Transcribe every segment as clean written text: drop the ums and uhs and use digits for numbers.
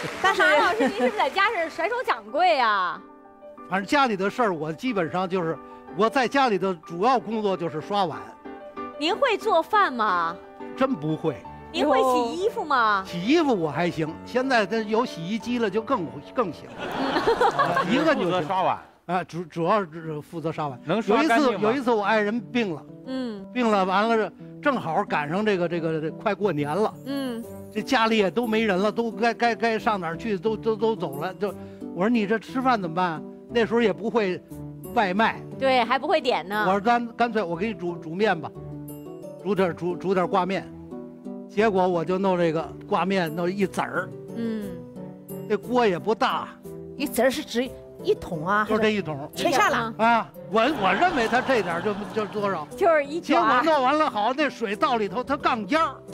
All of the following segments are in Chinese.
但是马老师，您是不是在家是甩手掌柜呀？ 反正家里的事儿，我基本上就是我在家里的主要工作就是刷碗。 您会做饭吗？ 真不会。 您会洗衣服吗？ 洗衣服我还行，现在它有洗衣机了就更行。一个就行。 刷碗。 啊，主要是负责刷碗。 能刷干净吗？ 有一次我爱人病了，病了完了正好赶上这个快过年了，这家里也都没人了，都该上哪儿去都走了，我说你这吃饭怎么办？那时候也不会外卖， 对，还不会点呢。 我说干脆我给你煮面吧，煮点挂面，结果我就弄这个挂面弄一子儿，这锅也不大， 一子儿是指1桶啊， 就这1桶， 全下了啊！我认为他这点就多少， 就是一结果弄完了好，那水到里头它杠尖儿，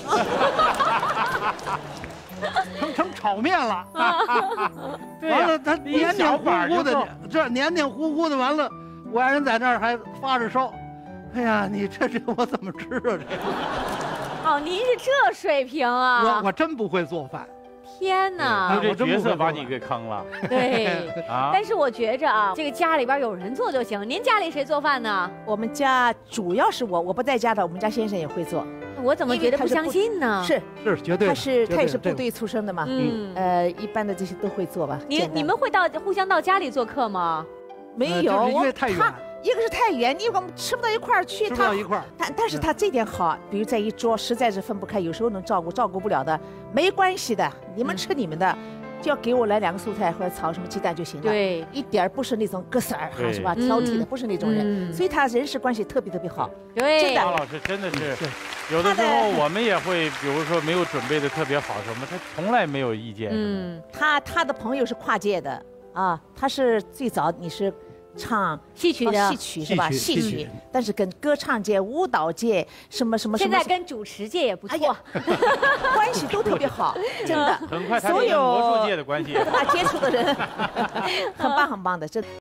成炒面了。完了，它黏黏糊糊的，黏糊糊的。完了，我爱人在那儿还发着烧。哎呀，你这我怎么吃啊？这哦，您是这水平啊！ 我真不会做饭。 天哪！ 这角色把你给坑了。 对啊，但是我觉着啊，这个家里边有人做就行。您家里谁做饭呢？ 我们家主要是我不在家的，我们家先生也会做。 我怎么觉得不相信呢？ 是绝对， 他也是部队出身的嘛。一般的这些都会做吧。 你们会互相到家里做客吗？ 没有， 因为太远。 一个是太远，你我们吃不到一块儿去。 吃不到一块儿。 但是他这点好，比如在一桌实在是分不开，有时候能照顾不了的，没关系的，你们吃你们的，就要给我来2个蔬菜或者炒什么鸡蛋就行了。 对， 一点不是那种割色儿哈是吧？挑剔的不是那种人，所以他人事关系特别好。 对， 真的。 张老师真的是，有的时候我们也会，比如说没有准备的特别好什么，他从来没有意见。 他的朋友是跨界的啊，他是最早你是。唱戏曲的戏曲是吧？戏曲，但是跟歌唱界、舞蹈界什么，现在跟主持界也不错， 关系都特别好，真的。 很快他跟魔术界的关系， 跟他接触的人，很棒的，真的。